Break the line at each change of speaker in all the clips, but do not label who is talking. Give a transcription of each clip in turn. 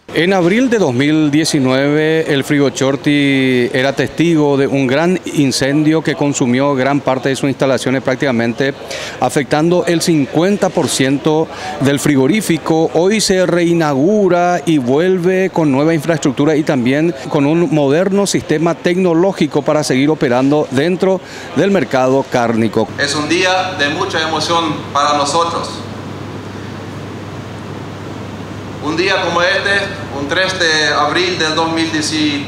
En abril de 2019, el Frigo Chorti era testigo de un gran incendio que consumió gran parte de sus instalaciones prácticamente, afectando el 50% del frigorífico. Hoy se reinaugura y vuelve con nueva infraestructura y también con un moderno sistema tecnológico para seguir operando dentro del mercado cárnico.
Es un día de mucha emoción para nosotros. Un día como este, un 3 de abril del 2019,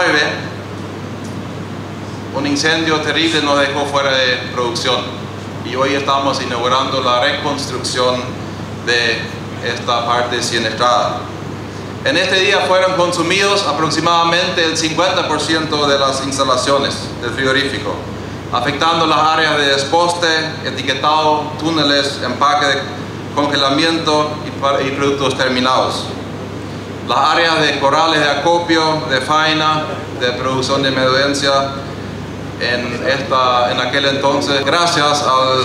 un incendio terrible nos dejó fuera de producción y hoy estamos inaugurando la reconstrucción de esta parte siniestrada. En este día fueron consumidos aproximadamente el 50% de las instalaciones del frigorífico, afectando las áreas de desposte, etiquetado, túneles, empaque de congelamiento y productos terminados. Las áreas de corrales de acopio, de faena, de producción de menudencia, en aquel entonces, gracias al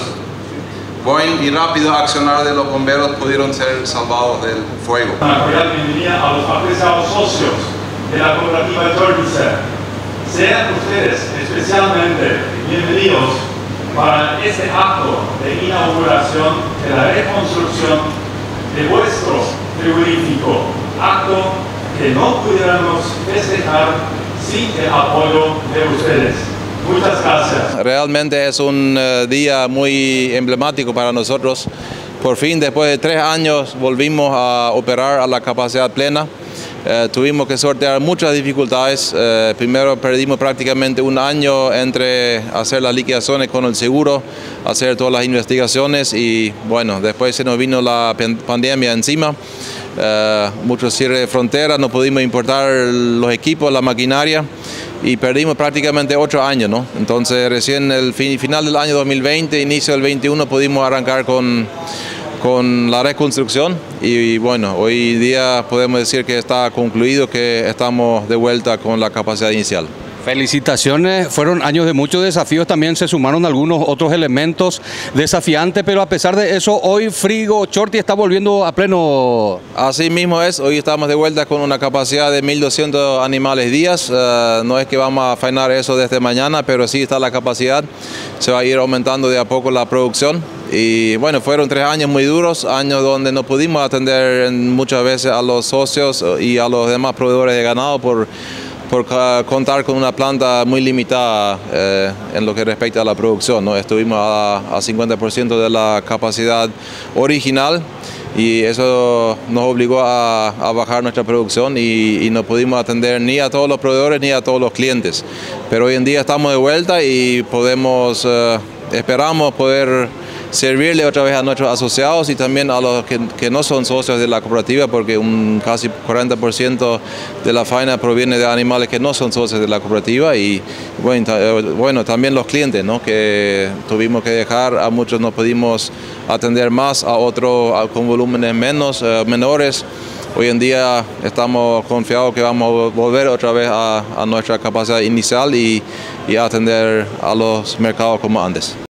buen y rápido accionar de los bomberos, pudieron ser salvados del fuego.
Una cordial bienvenida a los apreciados socios de la cooperativa Chorti. Sean ustedes especialmente bienvenidos para este acto de inauguración de la reconstrucción de vuestro frigorífico, acto que no pudiéramos festejar sin el apoyo de ustedes. Muchas gracias.
Realmente es un día muy emblemático para nosotros. Por fin, después de 3 años, volvimos a operar a la capacidad plena. Tuvimos que sortear muchas dificultades. Primero perdimos prácticamente un año entre hacer las liquidaciones con el seguro, hacer todas las investigaciones y bueno, después se nos vino la pandemia encima. Muchos cierres de frontera, no pudimos importar los equipos, la maquinaria y perdimos prácticamente 8 años, ¿no? Entonces recién el final del año 2020, inicio del 21 pudimos arrancar con la reconstrucción y bueno, hoy día podemos decir que está concluido, que estamos de vuelta con la capacidad inicial.
Felicitaciones, fueron años de muchos desafíos, también se sumaron algunos otros elementos desafiantes, pero a pesar de eso, hoy Frigo Chorti está volviendo a pleno.
Así mismo es, hoy estamos de vuelta con una capacidad de 1.200 animales días, no es que vamos a faenar eso desde mañana, pero sí está la capacidad, se va a ir aumentando de a poco la producción. Y bueno, fueron 3 años muy duros, años donde no pudimos atender muchas veces a los socios y a los demás proveedores de ganado por contar con una planta muy limitada en lo que respecta a la producción, ¿no? Estuvimos a 50% de la capacidad original y eso nos obligó a bajar nuestra producción y no pudimos atender ni a todos los proveedores ni a todos los clientes. Pero hoy en día estamos de vuelta y esperamos poder servirle otra vez a nuestros asociados y también a los que no son socios de la cooperativa, porque casi 40% de la faena proviene de animales que no son socios de la cooperativa y bueno, también los clientes, ¿no? Que tuvimos que dejar, a muchos no pudimos atender más, a otros con volúmenes menores. Hoy en día estamos confiados que vamos a volver otra vez a nuestra capacidad inicial y a atender a los mercados como antes.